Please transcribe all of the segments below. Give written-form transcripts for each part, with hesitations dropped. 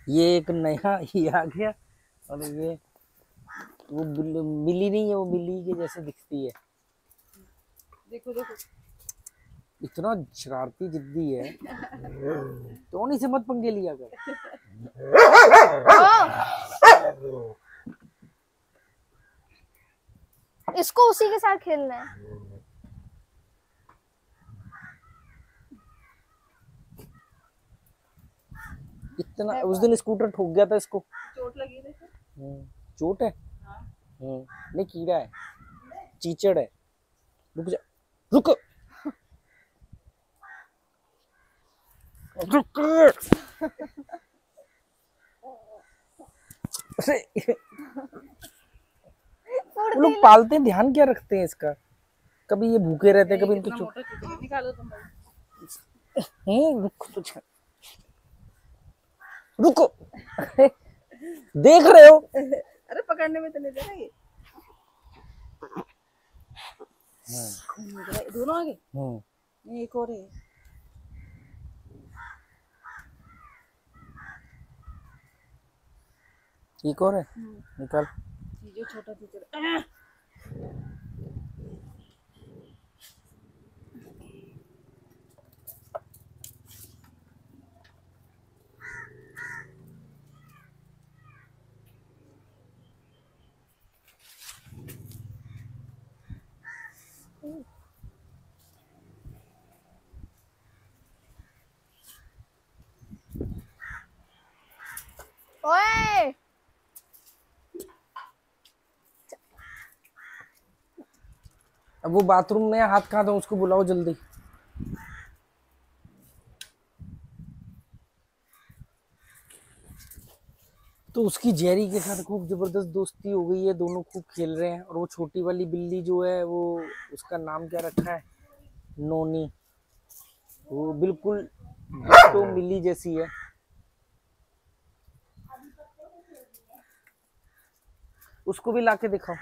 ये एक नया ही आ गया। और ये वो मिली नहीं है, वो मिली के जैसे दिखती है। देखो देखो इतना शरारती जिद्दी है। तो नहीं से मत पंगे लिया कर। इसको उसी के साथ खेलना है। इतना उस दिन स्कूटर ठोक गया था इसको। चोट लगी देखो। चोट है। हाँ। नहीं कीड़ा है, चीचड़ है। रुक जा, रुक रुक। वो लोग पालते हैं, ध्यान क्या रखते हैं इसका। कभी ये भूखे रहते हैं, कभी इनकी चोट। निकालो तुम भाई। रुको तो, रुको। देख रहे हो। अरे पकड़ने में तो नहीं दे ये। दोनों आगे। नहीं एक और है। एक और है, निकाल। ये जो छोटा टीचर। ओए अब वो बाथरूम में हाथ कहाँ था, उसको बुलाओ जल्दी। तो उसकी जेरी के साथ खूब जबरदस्त दोस्ती हो गई है, दोनों खूब खेल रहे हैं। और वो छोटी वाली बिल्ली जो है, वो उसका नाम क्या रखा है, नोनी। वो बिल्कुल तो मिली जैसी है। उसको भी लाके दिखाओ।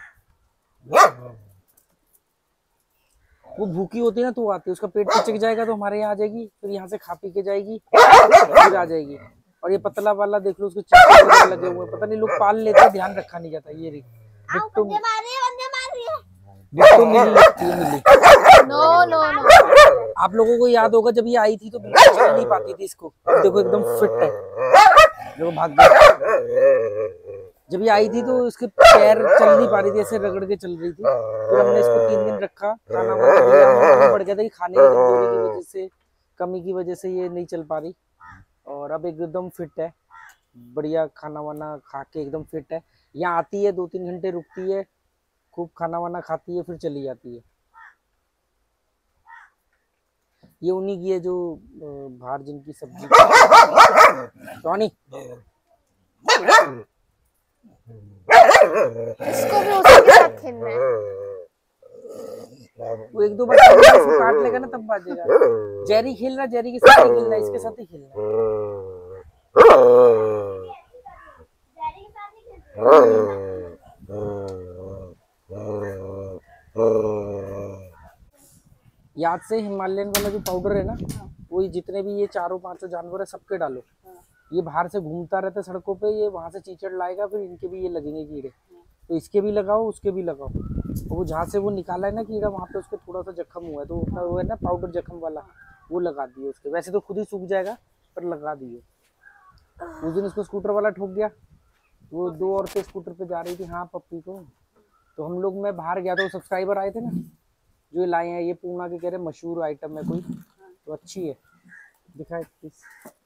वो भूखी होती है ना, तो वो आती है, उसका पेट पिचक जाएगा तो हमारे यहाँ आ जाएगी, फिर यहाँ से खा पी के जाएगी, फिर आ जाएगी। और ये पतला वाला देख लो, उसको चीखे लगे हुए, पता नहीं लोग पाल लेते हैं, ध्यान रखा नहीं जाता। ये बिट्टू मिली लगती है, मिली। No no no. आप लोगों को याद होगा जब ये आई थी तो बिल्कुल चल नहीं पाती थी इसको। अब देखो एकदम फिट है, देखो भाग गई। जब ये आई थी तो उसके पैर चल नहीं पा रही थी, ऐसे रगड़ के चल रही थी। फिर हमने इसको 3 दिन रखा, खाना वाना दिया, बढ़ गया था कि खाने की कमजोरी की वजह से, कमी की वजह से ये नहीं चल पा रही। और अब एकदम फिट है, बढ़िया खाना वाना खा के एकदम फिट है। यहाँ आती है, 2-3 घंटे रुकती है, खूब खाना वाना खाती है, फिर चली जाती है। ये उन्हीं की है जो बाहर जिनकी सब्जी। टॉनी इसको भी उसी के साथ खेलना है। वो 1-2 बार इसको काट लेगा ना, तब बाजेगा। जेरी खेल रहा, जेरी के साथ ही खेलना, इसके साथ ही खेलना। याद से हिमालयन वाला जो पाउडर है ना, वही जितने भी ये 4-5 जानवर है सबके डालो। ये बाहर से घूमता रहता है सड़कों पे, ये वहां से चीचड़ लाएगा, फिर इनके भी ये लगेंगे कीड़े। तो इसके भी लगाओ, उसके भी लगाओ। और वो जहाँ से वो निकाला है ना कीड़ा, वहां पे उसके थोड़ा सा जख्म हुआ है, तो वो है ना पाउडर जख्म वाला, वो लगा दिए उसके। वैसे तो खुद ही सूख जाएगा, पर लगा दिए। उस दिन उसको स्कूटर वाला ठोक गया। वो 2 औरतें स्कूटर पे जा रही थी, हाँ पप्पी को। तो हम लोग, मैं बाहर गया था, वो सब्सक्राइबर आए थे ना जो लाए हैं, ये पूना के कह रहे मशहूर आइटम है कोई, तो अच्छी है, दिखाए प्लीज।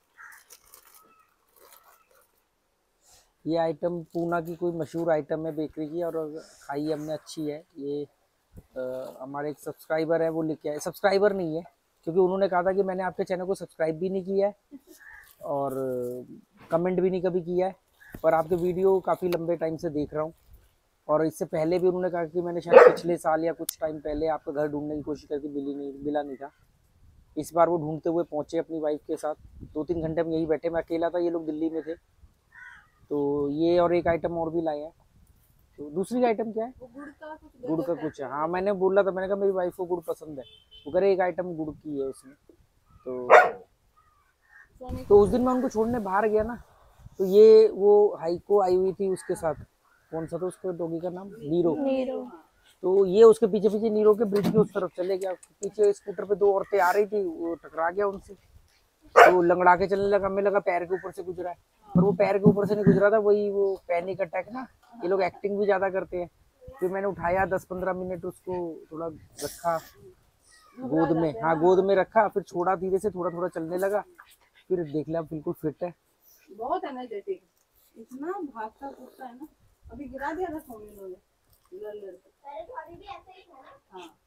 ये आइटम पूना की कोई मशहूर आइटम है बेकरी की, और खाई हमने, अच्छी है। ये हमारे एक सब्सक्राइबर है, वो लेके आए। सब्सक्राइबर नहीं है, क्योंकि उन्होंने कहा था कि मैंने आपके चैनल को सब्सक्राइब भी नहीं किया है और कमेंट भी नहीं कभी किया है, पर आपके वीडियो काफ़ी लंबे टाइम से देख रहा हूँ। और इससे पहले भी उन्होंने कहा कि मैंने शायद पिछले साल या कुछ टाइम पहले आपका घर ढूंढने की कोशिश करके मिला नहीं था। इस बार वो ढूंढते हुए पहुंचे अपनी वाइफ के साथ। 2-3 घंटे हम यही बैठे, मैं अकेला था, ये लोग दिल्ली में थे। तो ये और एक आइटम और भी लाए हैं। तो दूसरी आइटम क्या है, गुड़ का कुछ है। हाँ मैंने बोला था, मैंने कहा मेरी वाइफ को गुड़ पसंद है, वो कह रहे एक आइटम गुड़ की है उसमें। तो उस दिन मैं उनको छोड़ने बाहर गया ना, तो ये वो हाइको आई हुई थी उसके साथ, कौन सा था उसके डॉगी का नाम, नीरो। नीरो। तो ये उसके पीछे पीछे नीरो के ब्रिज के उस तरफ चले गया, पीछे स्कूटर पे दो औरतें आ रही थी, वो टकरा गया उनसे, तो लंगड़ा के चलने लगा, हमें लगा पैर के ऊपर से गुजरा है, पर वो पैर के ऊपर से नहीं गुजरा था, वही वो पैनिक अटैक ना, ये लोग एक्टिंग भी ज्यादा करते हैं। फिर मैंने उठाया 10-15 मिनट उसको, थोड़ा रखा गोद में, हाँ गोद में रखा, फिर छोड़ा धीरे से, थोड़ा थोड़ा चलने लगा, फिर देख लिया बिल्कुल फिट है। बहुत एनर्जेटिक, इतना भागता कूदता है ना। अभी गिरा दिया था सोनी ने, लड़ लड़ के। पहले तो अभी भी ऐसा ही था ना। हाँ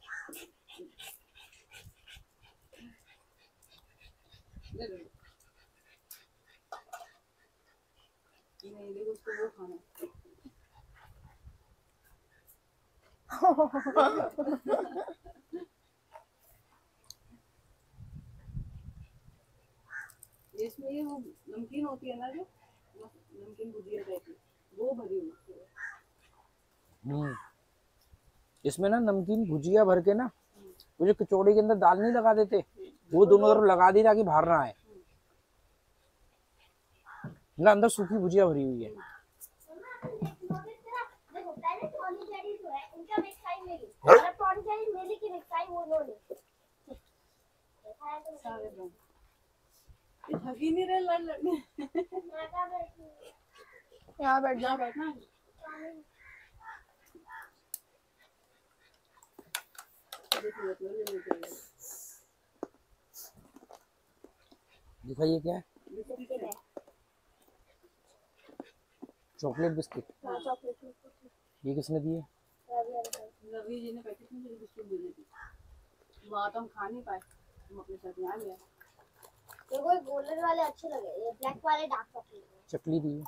ले लो। नहीं देखो उसको वो खाना इसमें ये वो नमकीन होती है ना, जो नमकीन भुजिया टाइप की, वो भरी हुई है। इसमें ना नमकीन भुजिया भर के ना, वो जो कचौड़ी के अंदर दाल नहीं लगा देते, वो दोनों तरफ लगा दी ताकि बाहर ना आए ना, अंदर सूखी भुजिया भरी हुई है। सारे लोग ये थक ही नहीं रहे लड़ लड़ने। यहाँ बैठ जा। यहाँ बैठना दिखाइए क्या है, चॉकलेट बिस्किट, ये किसने दिए? रवि जी ने पैकेट में बिस्कुट दे दी थी, वहाँ तो हम खा नहीं पाए, हम अपने साथ यहाँ ले आए। देखो ये गोल्डन वाले अच्छे लगे, ये ब्लैक वाले डार्क चॉकलेट। चकली दी है।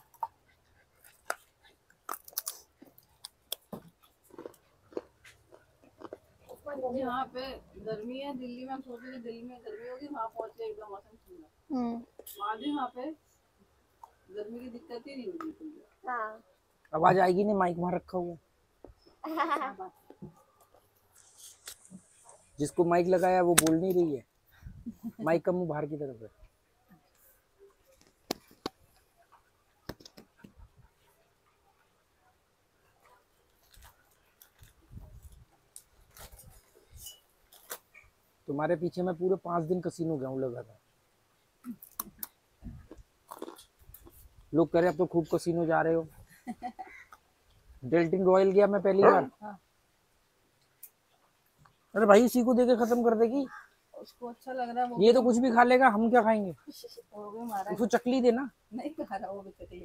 यहाँ पे गर्मी है, दिल्ली में हम सोच रहे थे दिल्ली में गर्मी होगी, वहाँ पहुँच के एकदम मौसम ठंडा। वहाँ भी वहाँ पे गर्मी की दिक्कत ही नहीं होगी बिल्कुल भी। हाँ। आवाज आएगी नहीं, माइक वहां रखा हुआ है। क्या बात है। जिसको माइक लगाया वो बोल नहीं रही है, माइक का मुंह बाहर की तरफ है। तुम्हारे पीछे मैं पूरे 5 दिन कसीनो गया हूँ लगा था। लोग कह रहे अब तो खूब कसीनो जा रहे हो। डेल्टिन रॉयल गया मैं पहली बार। अरे भाई इसी को देके खत्म कर देगी, उसको अच्छा लग रहा है वो। ये तो कुछ भी खा लेगा, हम क्या खाएंगे? वो भी मारा उसको चकली देना। नहीं खा रहा वो भी तकलीफ।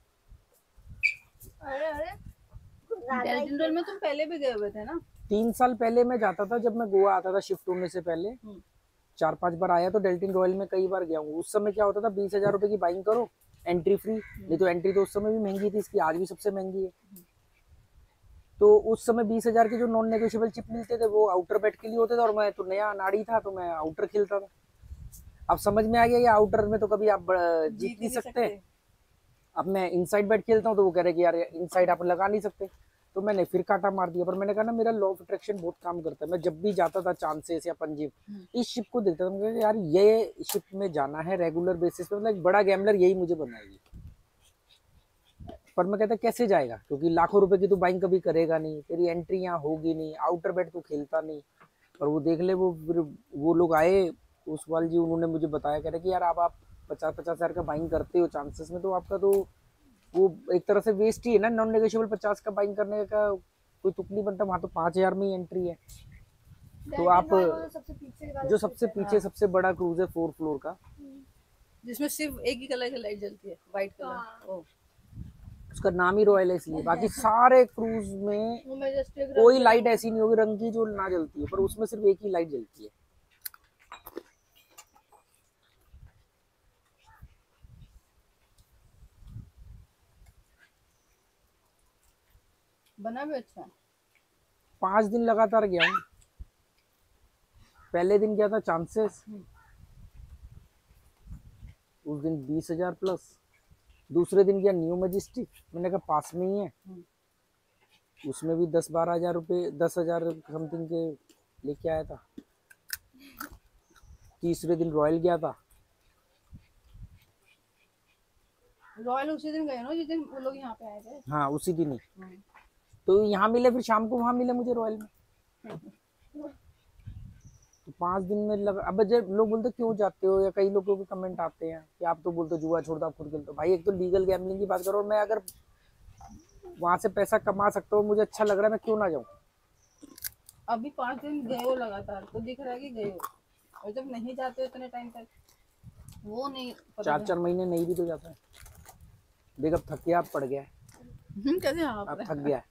अरे अरे डेल्टन रोल में तुम पहले भी गए हुए थे ना? 3 साल पहले मैं जाता था, जब मैं गोवा आता था शिफ्ट होने से पहले। 4-5 बार आया तो डेल्टिन रॉयल में कई बार गया हूँ। उस समय क्या होता था, 20,000 रुपए की बाइंग करो, एंट्री फ्री। नहीं तो एंट्री तो उस समय भी महंगी थी, इसकी आज भी सबसे महंगी है। तो उस समय 20,000 के जो नॉन नेगोशिएबल चिप मिलते थे वो आउटर बैट के लिए होते थे, और मैं तो नया नाड़ी था तो मैं आउटर खेलता था। अब समझ में आ गया कि आउटर में तो कभी आप जीत नहीं सकते। अब मैं इनसाइड बैट खेलता हूँ तो वो कह रहे कि यार इनसाइड आप लगा नहीं सकते, तो मैंने फिर काटा मार दिया। पर मैंने कहा ना मेरा लॉ ऑफ अट्रैक्शन बहुत काम करता है। मैं जब भी जाता था चांसेस या पंजीब, इस शिप को देखता था, मुझे यार ये शिप में जाना है रेगुलर बेसिस पे, मतलब एक बड़ा गैम्बलर यही मुझे बनाएगी। पर मैं कहता कैसे जाएगा, क्योंकि लाखों रुपए की तो बाइंग कभी करेगा नहीं, तेरी एंट्री यहाँ होगी नहीं, आउटर बैट तो खेलता नहीं। पर वो देख ले, वो लोग आए उस्वाल जी, उन्होंने मुझे बताया, कह रहे कि यार अब आप 50-50 हजार का बाइंग करते हो चांसेस में, तो आपका तो वो एक तरह से वेस्ट ही है ना। नॉन नेगोशिएबल 50 का बाइंग करने का कोई तुक नहीं बनता, वहां तो 5,000 में ही एंट्री है। तो आप जो सबसे पीछे सबसे बड़ा क्रूज है 4 फ्लोर का, जिसमें सिर्फ एक ही कलर की लाइट जलती है, व्हाइट कलर। उसका नाम ही रॉयल है इसलिए। बाकी सारे क्रूज में कोई लाइट ऐसी नहीं होगी रंग की जो ना जलती है, पर उसमें सिर्फ एक ही लाइट जलती है। बना भी अच्छा है। 5 दिन लगातार गया हूँ। पहले दिन गया था चांसेस, उस दिन 20,000 प्लस। दूसरे दिन गया न्यू मैजेस्टिक, मैंने कहा पास में ही है, उसमें भी 10-12 हजार रुपये, 10,000 समथिंग के लेके आया था। तीसरे दिन रॉयल गया था, रॉयल उसी दिन गए ना जिस दिन वो लोग यहाँ पे आए थे। हाँ उसी दिन ही। तो यहाँ मिले फिर शाम को वहाँ मिले मुझे रॉयल में। तो 5 दिन में लगा। अब जब लोग बोलते क्यों जाते हो, या कई लोगों के कमेंट आते हैं कि आप तो बोलते हो जुआ छोड़ दो, आप खुद खेलते हो। भाई एक तो लीगल गैम्बलिंग की बात करो, और मैं अगर वहां से पैसा कमा सकता हूँ, मुझे अच्छा लग रहा है, मैं क्यों ना जाऊँ। अभी 5 दिन गए हो लगातार तो दिख रहा है कि गए हो, और जब नहीं जाते हो इतने टाइम तक वो नहीं पता। 4-4 महीने नहीं भी तो जाता है। देख अब थक गया, अब पड़ गया है, कैसे आप अब थक गया है।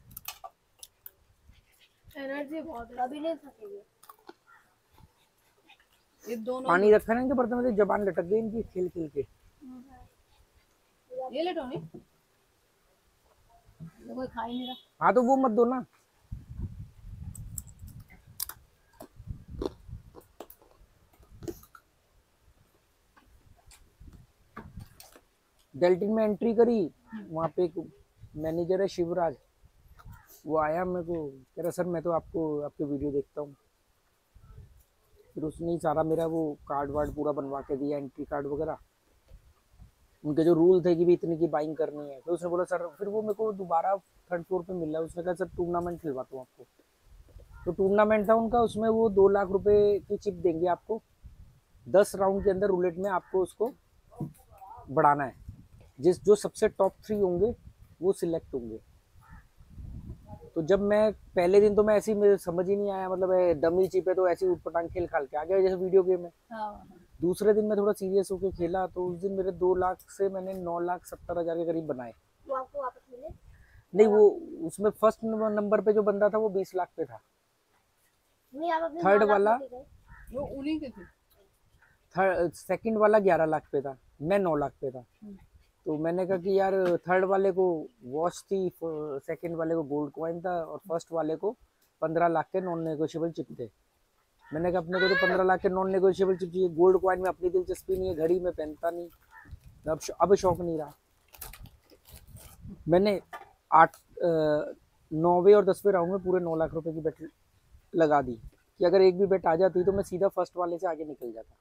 एनर्जी बहुत है, कभी नहीं थकेंगे। ये दोनों पानी रखा है ना इनके बर्तन में, जबान लटक गई इनकी खेल खेल के। ये ले टोनी, तो कोई खा ही नहीं रहा। हाँ तो वो मत दो ना। डेल्टिन में एंट्री करी, वहाँ पे एक मैनेजर है शिवराज, वो आया मेरे को कह रहा सर मैं तो आपको आपके वीडियो देखता हूँ। फिर उसने ही सारा मेरा वो कार्ड वार्ड पूरा बनवा के दिया, एंट्री कार्ड वगैरह। उनके जो रूल थे कि भी इतनी की बाइंग करनी है। फिर उसने बोला सर, फिर वो मेरे को दोबारा 3rd फ्लोर पे मिला। उसने कहा सर टूर्नामेंट खिलवाता हूँ आपको। तो टूर्नामेंट था उनका, उसमें वो 2 लाख रुपए की चिप देंगे आपको। 10 राउंड के अंदर रूलेट में आपको उसको बढ़ाना है। जो सबसे टॉप 3 होंगे वो सिलेक्ट होंगे। तो जब मैं पहले दिन तो मैं ऐसी, मुझे समझ ही नहीं आया, मतलब डमी चिप है तो ऐसी उठपटांग खेल खाल के आ गया जैसे वीडियो गेम है। दूसरे दिन मैं थोड़ा सीरियस होकर खेला, तो उस दिन मेरे 2 लाख से मैंने 9,70,000 के करीब बनाए। वो आपको वापस मिले? नहीं, वो उसमें फर्स्ट नंबर पे जो बंदा था वो 20 लाख पे था। नहीं, आप अपने 3rd 9 लाख वाला, लेके गए। वो उन्हीं के थे। 2nd वाला 11 लाख पे था, मैं 9 लाख पे था। तो मैंने कहा कि यार 3rd वाले को वॉच थी, 2nd वाले को गोल्ड कॉइन था, और 1st वाले को 15 लाख के नॉन नेगोशिएबल चिप थे। मैंने कहा अपने को तो 15 लाख के नॉन नेगोशिएबल चिप चाहिए, गोल्ड कॉइन में अपनी दिलचस्पी नहीं है, घड़ी में पहनता नहीं, अब शौक नहीं रहा। मैंने 9वें और 10वें राउंड में पूरे 9 लाख रुपए की बेट लगा दी कि अगर एक भी बेट आ जाती तो मैं सीधा फर्स्ट वाले से आगे निकल जाता।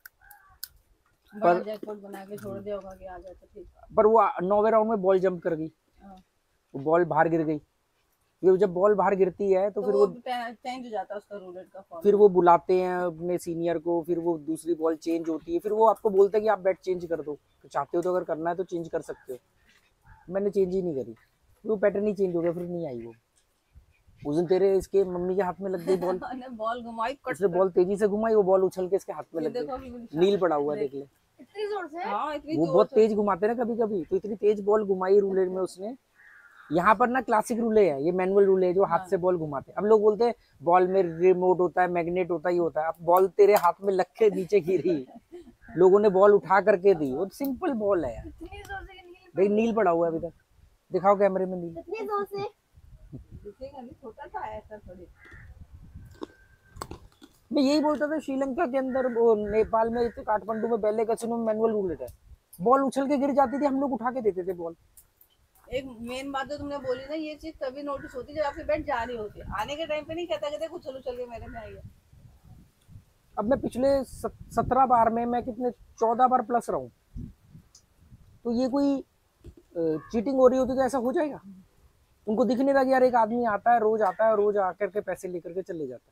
बड़ा जैकपॉट बना के छोड़ दिया होगा कि आ जाए तो ठीक। पर वो 9वें राउंड में बॉल जंप कर गई, वो बॉल बाहर गिर गई। क्योंकि जब बॉल बाहर गिरती है तो फिर वो चेंज हो जाता है उसका रूलेट का फॉर्म। फिर वो बुलाते हैं अपने सीनियर को, फिर वो दूसरी बॉल चेंज होती है, फिर वो आपको बोलते हैं कि आप बैट चेंज कर दो, तो चाहते हो तो अगर करना है तो चेंज कर सकते हो। मैंने चेंज ही नहीं करी, वो पैटर्न ही चेंज हो गया, फिर नहीं आई वो। उस दिन तेरे इसके मम्मी के हाथ में लग गई बॉल, बॉल घुमाई, उसने बॉल तेजी से घुमाई, वो बॉल उछल के इसके हाथ में लग गई। नील पड़ा हुआ है, देख ले। इतनी जोर से? हाँ, इतनी वो जोर बहुत से। तेज घुमाते हैं ना कभी कभी, तो इतनी तेज बॉल घुमाई रूलेट में उसने। यहाँ पर ना क्लासिक रूले है, ये मैनुअल रूले है जो हाथ से बॉल घुमाते हैं। अब लोग बोलते हैं बॉल में रिमोट होता है, मैग्नेट होता ही होता है। अब बॉल तेरे हाथ में लग के नीचे गिरी, लोगों ने बॉल उठा करके दी, वो सिंपल बॉल है यार। इतनी जोर से कि भाई नील पड़ा हुआ है अभी तक, दिखाओ कैमरे में नील। इतनी जोर से? दिखेगा नहीं, छोटा सा है ऐसा थोड़ी। मैं यही बोलता था, श्रीलंका के अंदर, वो नेपाल में, तो काठमांडू में, बेले कैसीनो में मैनुअल रूलेट है। बॉल उछल के गिर जाती थी, हम लोग उठा के देते थे बॉल। एक मेन बात जो तुमने बोली ना, ये चीज तभी नोटिस होती है जब आपकी बैट जा रही होती है। आने के टाइम पे नहीं कहता कहते कुछ उछल के मेरे में आई है। अब मैं पिछले 17 बार में मैं कितने 14 बार प्लस रहा हूँ, तो ये कोई चीटिंग हो रही होती तो ऐसा हो जाएगा? उनको दिख नहीं रहा कि यार एक आदमी आता है, रोज आता है, रोज आकर के पैसे लेकर के चले जाता है।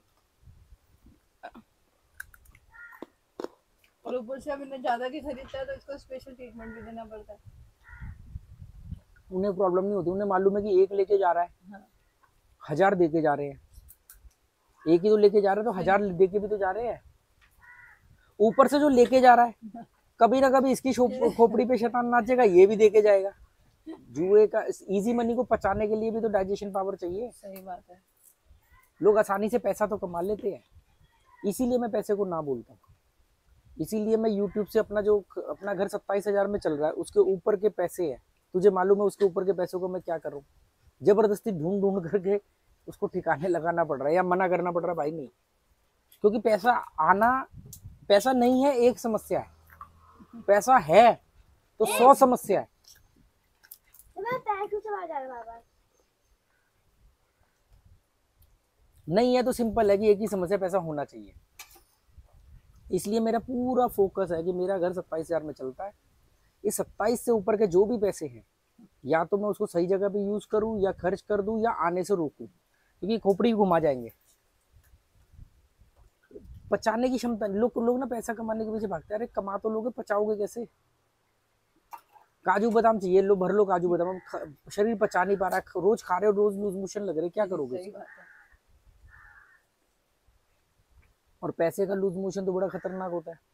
और ऊपर से अब इन्हें ज्यादा की खरीदता है तो इसको स्पेशल ट्रीटमेंट भी देना पड़ता है। उन्हें प्रॉब्लम नहीं होती, उन्हें मालूम है कि एक लेके जा रहा है, हाँ। 1000 देके जा रहे हैं। एक ही तो लेके जा रहे हैं तो 1000 देके भी तो जा रहे हैं। ऊपर से जो लेके जा रहा है, कभी ना कभी इसकी खोपड़ी पे शैतान नाचेगा, ये भी देके जाएगा। जुए का इजी मनी को पचाने के लिए भी तो डाइजेशन पावर चाहिए। सही बात है। लोग आसानी से पैसा तो कमा लेते हैं, इसीलिए मैं पैसे को ना बोलता हूँ। इसीलिए मैं YouTube से अपना घर 27,000 में चल रहा है, उसके ऊपर के पैसे है, तुझे मालूम है उसके ऊपर के पैसों को मैं क्या कर रहा हूँ? जबरदस्ती ढूंढ ढूंढ करके उसको ठिकाने लगाना पड़ रहा है या मना करना पड़ रहा है। भाई नहीं, क्योंकि पैसा नहीं है एक समस्या है, पैसा है तो 100 समस्या है। तो मैं पैर क्यों चला जा रहा बार-बार? नहीं है तो सिंपल है कि एक ही समस्या, पैसा होना चाहिए। इसलिए मेरा पूरा फोकस है कि मेरा घर 27,000 में चलता है, ये 27 से ऊपर के जो भी पैसे हैं, या तो मैं उसको सही जगह पे यूज करूं या खर्च कर दूं या आने से रोकूं, क्योंकि खोपड़ी घुमा जाएंगे। पचाने की क्षमता, लोग ना पैसा कमाने के पीछे भागते हैं। अरे कमा तो लोगे, पचाओगे कैसे? काजू बादाम चाहिए, लो भर लो काजू बादाम, शरीर पचा नहीं पा रहा है, रोज खा रहे हो, रोज लूज मोशन लग रहे, क्या करोगे? सही बात है। और पैसे का लूज मोशन तो बड़ा खतरनाक होता है।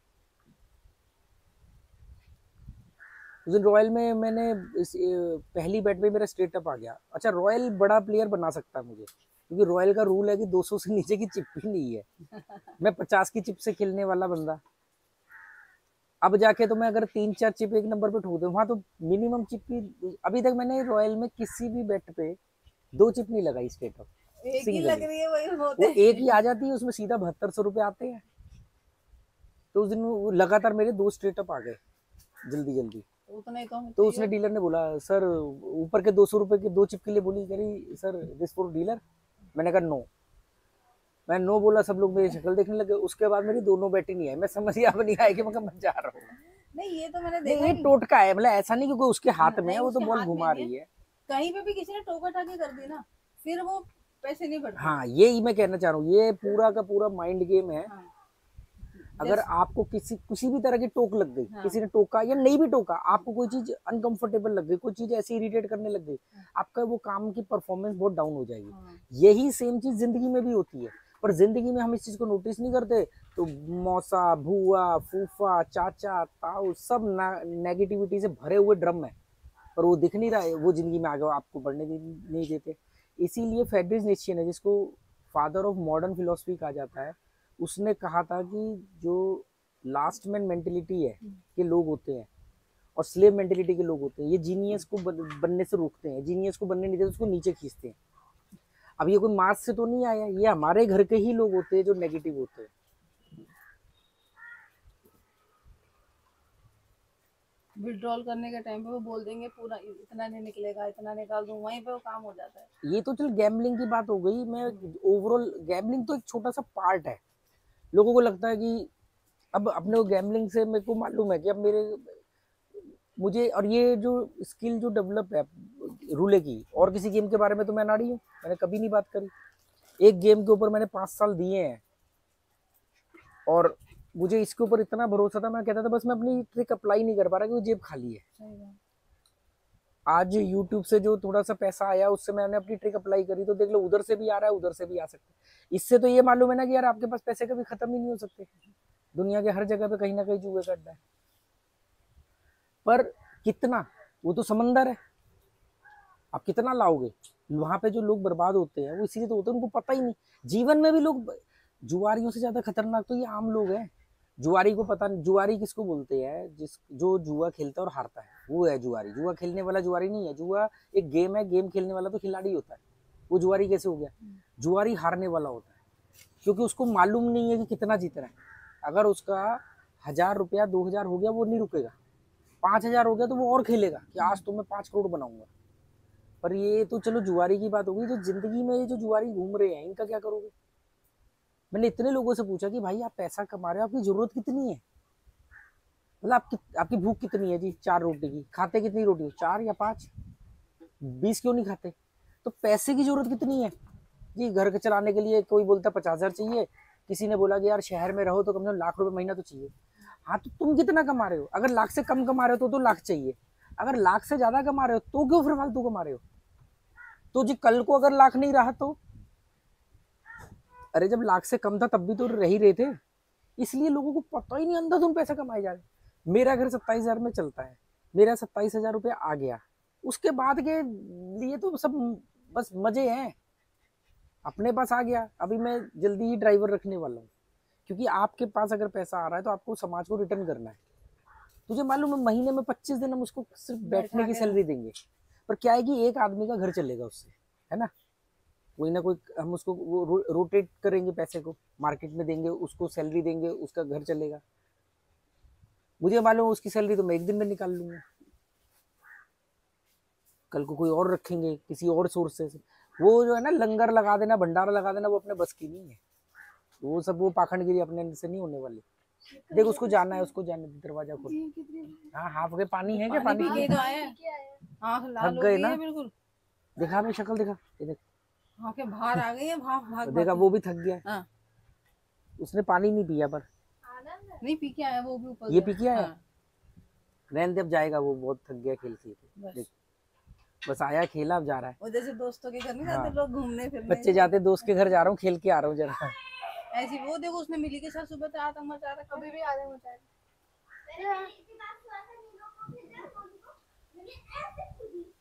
उस दिन रॉयल में मैंने पहली बैट में मेरा स्ट्रेट अप आ गया। अच्छा, रॉयल बड़ा प्लेयर बना सकता है मुझे, क्योंकि रॉयल का रूल है कि 200 से नीचे की चिप ही नहीं है। मैं 50 की चिप से खेलने वाला बंदा। अब जाके तो मैं अगर 3-4 चिप एक नंबर पे ठोक दूं, वहां तो मिनिमम चिप की, अभी तक मैंने रॉयल में किसी भी बैट पे 2 चिप नहीं लगाई स्ट्रेट अप, एक ही लग रही है, वही वो होते एक ही आ जाती है, उसमें सीधा 7200 रुपये आते हैं। तो उस दिन वो लगातार मेरे 2 स्ट्रेट अप आ गए जल्दी जल्दी। उतना ही तो हमें तो चाहिए। उसने डीलर ने बोला, सर ऊपर के 200 रुपए के 2 चिप के लिए बोली, करी सर दिस फॉर डीलर। मैंने कहा नो। मैं नो बोला, सब लोग मेरी शक्ल देखने लगे। उसके बाद मेरी दोनों बैटिंग नहीं आई, मैं समझ गया अब नहीं आएगी, मैं जा रहा हूँ। नहीं, ये तो मैंने नहीं, देखा ये ही। टोटका है, मतलब ऐसा नहीं क्योंकि उसके हाथ में नहीं, है, वो तो उसके बॉल हाथ में घुमा नहीं रही है। कहीं पे भी किसी ने टोका टाकी कर दी ना, फिर वो पैसे नहीं बढ़ते। हाँ, यही मैं कहना चाह रहा हूँ, ये पूरा का पूरा माइंड गेम है। हाँ। अगर आपको किसी भी तरह की टोक लग गई, हाँ। किसी ने टोका या नहीं भी टोका, आपको कोई चीज अनकंफर्टेबल लग गई, कोई चीज ऐसी इरिटेट करने लग गई, आपका वो काम की परफॉर्मेंस बहुत डाउन हो जाएगी। हाँ। यही सेम चीज जिंदगी में भी होती है, पर जिंदगी में हम इस चीज को नोटिस नहीं करते। तो मौसा, भूआ, फूफा, चाचा, ताऊ सब नेगेटिविटी से भरे हुए ड्रम है, पर वो दिख नहीं रहा है, वो जिंदगी में आगे आपको बढ़ने नहीं देते। इसीलिए फ्रेडरिक नीत्शे ने, जिसको फादर ऑफ मॉडर्न फिलोसफी कहा जाता है, उसने कहा था कि जो लास्ट मैन मेंटेलिटी है के लोग होते हैं और स्लेव मेंटेलिटी के लोग होते हैं, ये जीनियस को बनने से रोकते हैं, जीनियस को बनने नहीं देते, उसको नीचे खींचते हैं। अब ये कोई मार्क्स से तो नहीं आया, ये हमारे घर के ही लोग होते हैं जो नेगेटिव होते हैं। विड्रॉल करने के टाइम पे वो बोल देंगे पूरा इतना नहीं निकलेगा, इतना निकाल दूं, वहीं पे वो काम हो जाता है। ये तो चल गैम्बलिंग की बात हो गई। मैं ओवरऑल, गैम्बलिंग तो एक छोटा सा पार्ट है। लोगों को लगता है कि अब अपने को गैम्बलिंग से, मेरे को मालूम है कि अब मुझे, और ये जो स्किल जो डेवलप है रूले की, और किसी गेम के बारे में तो मैं नाड़ी हूँ, मैंने कभी नहीं बात करी। एक गेम के ऊपर मैंने 5 साल दिए हैं और मुझे इसके ऊपर इतना भरोसा था, मैं कहता था बस मैं अपनी ट्रिक अप्लाई नहीं कर पा रहा क्योंकि जेब खाली है। सही बात। आज YouTube से जो थोड़ा सा पैसा आया, उससे मैंने अपनी ट्रिक अप्लाई करी, तो देख लो उधर से भी आ रहा है, उधर से भी आ सकता है। इससे तो ये मालूम है ना कि यार आपके पास पैसे कभी खत्म ही नहीं हो सकते, दुनिया के हर जगह पे कहीं ना कहीं जुए का अड्डा है। पर कितना, वो तो समंदर है, आप कितना लाओगे? वहां पे जो लोग बर्बाद होते हैं वो इसीलिए तो होते हैं, उनको पता ही नहीं। जीवन में भी लोग, जुआरियों से ज्यादा खतरनाक तो ये आम लोग हैं। जुआरी को पता नहीं, जुआरी किसको बोलते हैं? जो जुआ खेलता है और हारता है, वो है जुआरी। जुआ खेलने वाला जुआरी नहीं है। जुआ एक गेम है, गेम खेलने वाला तो खिलाड़ी होता है। वो जुआरी कैसे हो गया? जुआरी हारने वाला होता है, क्योंकि उसको मालूम नहीं है कि कितना जीत रहा है। अगर उसका 1000 रुपया 2000 हो गया, वो नहीं रुकेगा। 5000 हो गया तो वो और खेलेगा कि आज तो मैं 5 करोड़ बनाऊंगा। पर ये तो चलो जुआरी की बात होगी, जो जिंदगी में ये जो जुआरी घूम रहे हैं, इनका क्या करोगे? मैंने इतने लोगों से पूछा कि भाई आप पैसा कमा रहे हो, आपकी जरूरत कितनी है? मतलब आपकी भूख कितनी है जी? 4 रोटी की। खाते कितनी रोटी हो? 4 या 5? 20 क्यों नहीं खाते? तो पैसे की जरूरत कितनी है जी? घर के चलाने के लिए कोई बोलता 50,000 चाहिए, किसी ने बोला कि यार शहर में रहो तो कम से कम लाख रुपए महीना तो चाहिए। हाँ, तो तुम कितना कमा रहे हो? अगर लाख से कम कमा रहे हो तो लाख चाहिए। अगर लाख से ज्यादा कमा रहे हो तो क्यों फिर फालतू कमा रहे हो? तो जी कल को अगर लाख नहीं रहा तो, अरे जब लाख से कम था तब भी तो रह ही रहे थे। इसलिए लोगों को पता ही नहीं, अंधाधुंध पैसा कमाए जा रहे। मेरा घर 27,000 में चलता है, मेरा 27,000 रुपया आ गया, उसके बाद के लिए तो सब बस मजे हैं। अपने पास आ गया, अभी मैं जल्दी ही ड्राइवर रखने वाला हूँ, क्योंकि आपके पास अगर पैसा आ रहा है तो आपको समाज को रिटर्न करना है। तुझे मालूम है महीने में 25 दिन हम उसको सिर्फ बैठने की सैलरी देंगे, पर क्या है कि एक आदमी का घर चलेगा उससे, है ना? कोई ना कोई हम उसको रोटेट करेंगे, पैसे को मार्केट में देंगे, उसको सैलरी देंगे, उसका घर चलेगा। मुझे मालूम है उसकी सैलरी तो मैं एक दिन में निकाल लूंगा, कल को कोई और रखेंगे किसी और सोर्स से। वो जो है ना, लंगर लगा देना, भंडारा लगा देना, वो अपने बस की नहीं है। वो सब वो पाखंडगिरी अपने से नहीं होने वाली। देख उसको जाना है, उसको जाने दे, दरवाजा खोल। हाँ हाफ के पानी है क्या? पानी पी के तो आए हैं। आँख लाल हो गए गई ना? है बिल्कुल, दिखा अपनी शक्ल दिखा, ये देख। आँखें बाहर आ गई है, भाग भाग देखा वो भी थक गया है। हाँ उसने पानी नहीं पिया पर नहीं पी के आया वो भी ऊपर ये गया। पी के आया? हाँ, रहने दे, अब जाएगा वो, बहुत थक गया खेल खेल के। बस देख बस आया, खेला, अब जा रहा है। वो जैसे दोस्तों के घर नहीं हाँ। जाते लोग घूमने फिरने, बच्चे जाते दोस्त के घर जा रहा हूँ, खेल के आ रहा हूँ जरा। ऐसी वो देखो उसने मिली के साथ सुबह से आतंक मचा रखा, अभी भी आतंक मचा रखा।